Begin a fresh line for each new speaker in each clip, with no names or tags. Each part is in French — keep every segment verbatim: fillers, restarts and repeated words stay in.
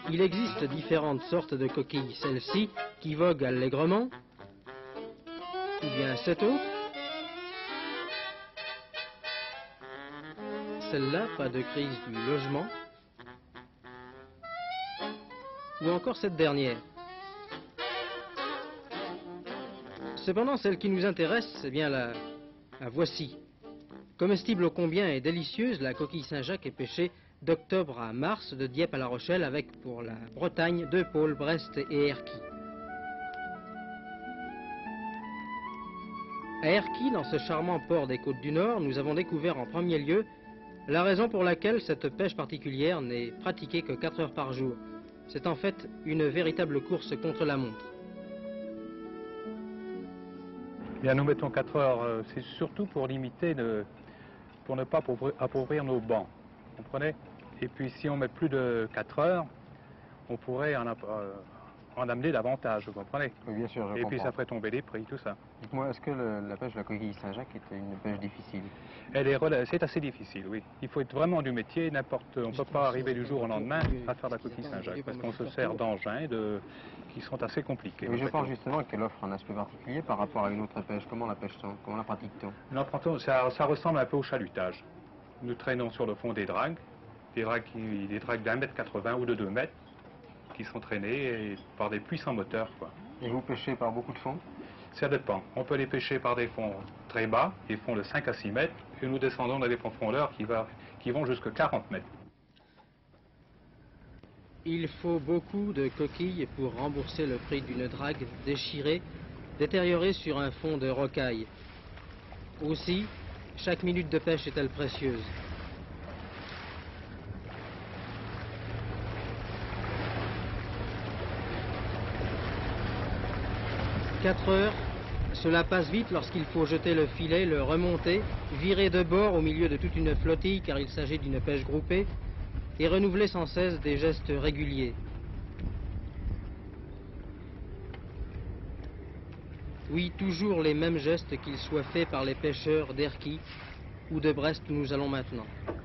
Il existe différentes sortes de coquilles. Celle-ci qui vogue allègrement, ou bien cette autre. Celle-là, pas de crise du logement. Ou encore cette dernière. Cependant, celle qui nous intéresse, c'est bien la, la voici. Comestible ô combien et délicieuse, la coquille Saint-Jacques est pêchée d'octobre à mars, de Dieppe à La Rochelle, avec pour la Bretagne deux pôles, Brest et Erquy. À Erquy, dans ce charmant port des côtes du Nord, nous avons découvert en premier lieu la raison pour laquelle cette pêche particulière n'est pratiquée que quatre heures par jour. C'est en fait une véritable course contre la montre.
Bien, nous mettons quatre heures, euh, c'est surtout pour limiter, de, pour ne pas appauvrir, appauvrir nos bancs. Vous comprenez? Et puis si on met plus de quatre heures, on pourrait en, euh, en amener davantage, vous comprenez?
Oui, bien sûr, je
Et
comprends.
puis ça ferait tomber les prix, tout ça.
Dites-moi, est-ce que le, la pêche de la coquille Saint-Jacques est une pêche difficile?
Elle est, c'est assez difficile, oui. Il faut être vraiment du métier, n'importe, on ne peut pas arriver du jour au lendemain à faire la coquille Saint-Jacques, parce qu'on se sert d'engins de, qui sont assez compliqués.
Oui, je pense justement qu'elle offre un aspect particulier par rapport à une autre pêche. Comment la pêche-t-on? Comment la pratique-t-on?
Non, ça, ça ressemble un peu au chalutage. Nous traînons sur le fond des dragues, des dragues, qui, des dragues d'un mètre quatre-vingts ou de deux mètres, qui sont traînées par des puissants moteurs, quoi.
Et vous pêchez par beaucoup de fonds?
Ça dépend. On peut les pêcher par des fonds très bas, des fonds de cinq à six mètres, et nous descendons dans des profondeurs qui, va, qui vont jusqu'à quarante mètres.
Il faut beaucoup de coquilles pour rembourser le prix d'une drague déchirée, détériorée sur un fond de rocaille. Aussi, chaque minute de pêche est-elle précieuse. Quatre heures, cela passe vite lorsqu'il faut jeter le filet, le remonter, virer de bord au milieu de toute une flottille car il s'agit d'une pêche groupée et renouveler sans cesse des gestes réguliers. Oui, toujours les mêmes gestes qu'ils soient faits par les pêcheurs d'Erquy ou de Brest où nous allons maintenant.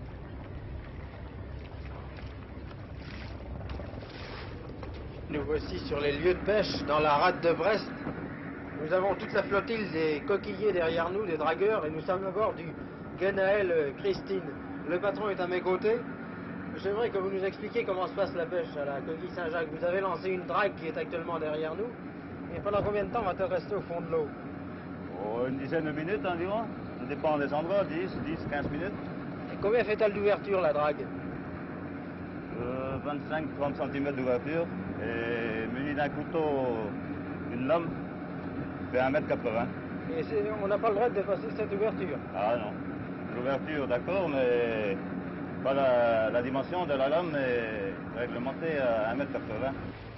Nous voici sur les lieux de pêche dans la rade de Brest. Nous avons toute la flottille des coquilliers derrière nous, des dragueurs, et nous sommes à bord du Guenaël Christine. Le patron est à mes côtés. J'aimerais que vous nous expliquiez comment se passe la pêche à la coquille Saint-Jacques. Vous avez lancé une drague qui est actuellement derrière nous. Et pendant combien de temps va-t-elle rester au fond de l'eau?
Oh, une dizaine de minutes environ. Ça dépend des endroits, dix, dix, quinze minutes.
Et combien fait-elle d'ouverture, la drague?
euh, vingt-cinq à trente centimètres d'ouverture. Et muni d'un couteau, une lame, fait un mètre quatre-vingts.
Et on n'a pas le droit de dépasser cette ouverture?
Ah non. L'ouverture, d'accord, mais pas la, la dimension de la lame est réglementée à un mètre quatre-vingts.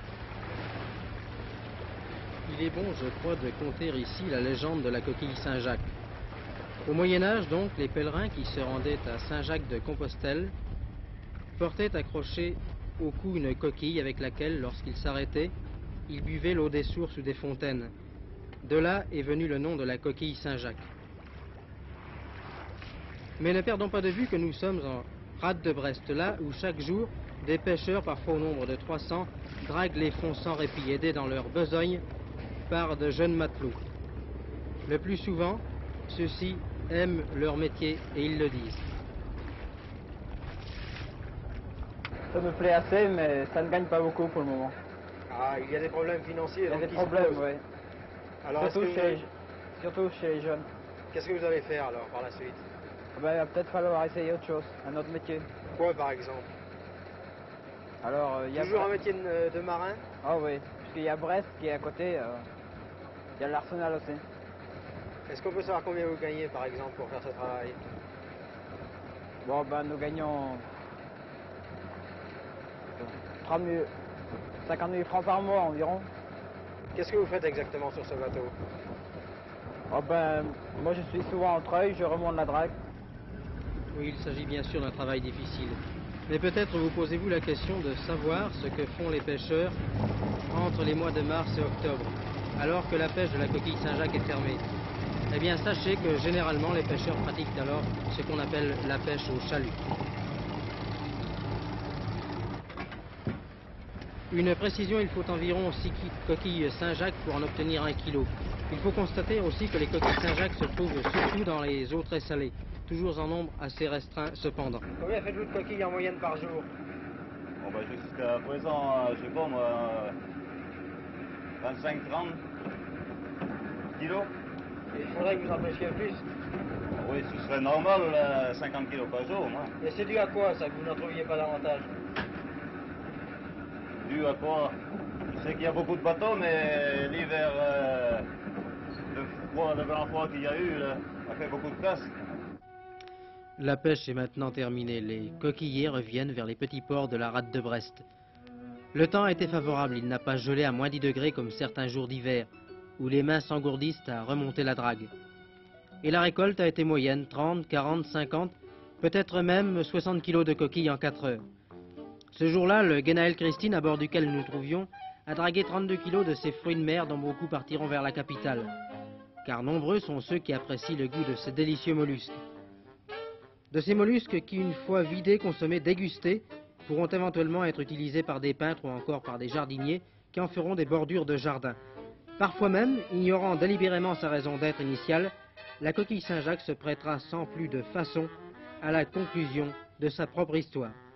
Il est bon, je crois, de conter ici la légende de la coquille Saint-Jacques. Au Moyen-Âge, donc, les pèlerins qui se rendaient à Saint-Jacques-de-Compostelle portaient accrochée au cou une coquille avec laquelle, lorsqu'ils s'arrêtaient, ils buvaient l'eau des sources ou des fontaines. De là est venu le nom de la coquille Saint-Jacques. Mais ne perdons pas de vue que nous sommes en rade de Brest, là où chaque jour, des pêcheurs, parfois au nombre de trois cents, draguent les fonds sans répit, aidés dans leur besogne par de jeunes matelots. Le plus souvent, ceux-ci aiment leur métier et ils le disent.
Ça me plaît assez, mais ça ne gagne pas beaucoup pour le moment.
Ah, il y a des problèmes financiers.
Il y a des problèmes, oui.
Alors,
surtout,
que
chez
vous...
les... surtout chez les jeunes.
Qu'est-ce que vous allez faire alors par la suite?
Ben, il va peut-être falloir essayer autre chose, un autre métier.
Quoi par exemple?
Alors, il y a
toujours un métier de, de marin?
Ah oui, puisqu'il y a Brest qui est à côté, euh, il y a l'Arsenal aussi.
Est-ce qu'on peut savoir combien vous gagnez par exemple pour faire ce travail?
Bon ben nous gagnons cinquante mille francs par mois environ.
Qu'est-ce que vous faites exactement sur ce bateau?
Oh ben, moi je suis souvent en treuil, je remonte la drague.
Oui, il s'agit bien sûr d'un travail difficile. Mais peut-être vous posez-vous la question de savoir ce que font les pêcheurs entre les mois de mars et octobre, alors que la pêche de la coquille Saint-Jacques est fermée. Eh bien, sachez que généralement les pêcheurs pratiquent alors ce qu'on appelle la pêche au chalut. Une précision, il faut environ six coquilles Saint-Jacques pour en obtenir un kilo. Il faut constater aussi que les coquilles Saint-Jacques se trouvent surtout dans les eaux très salées, toujours en nombre assez restreint cependant. Combien faites-vous de coquilles en moyenne par jour?
Bon, ben, jusqu'à présent, je sais pas moi, vingt-cinq à trente kilos.
Il faudrait que vous en pêchiez plus.
Oui, ce serait normal, euh, cinquante kilos par jour, moi.
Et c'est dû à quoi ça, que vous n'en trouviez pas davantage?
Dû à quoi? Je sais qu'il y a beaucoup de bateaux, mais l'hiver, euh, le froid, le grand froid qu'il y a eu, là, a fait beaucoup de casse.
La pêche est maintenant terminée. Les coquilliers reviennent vers les petits ports de la rade de Brest. Le temps a été favorable, il n'a pas gelé à moins dix degrés comme certains jours d'hiver, où les mains s'engourdissent à remonter la drague. Et la récolte a été moyenne, trente, quarante, cinquante, peut-être même soixante kilos de coquilles en quatre heures. Ce jour-là, le Genaël Christine, à bord duquel nous nous trouvions, a dragué trente-deux kilos de ces fruits de mer dont beaucoup partiront vers la capitale. Car nombreux sont ceux qui apprécient le goût de ces délicieux mollusques. De ces mollusques qui, une fois vidés, consommés, dégustés, pourront éventuellement être utilisés par des peintres ou encore par des jardiniers qui en feront des bordures de jardin. Parfois même, ignorant délibérément sa raison d'être initiale, la coquille Saint-Jacques se prêtera sans plus de façon à la conclusion de sa propre histoire.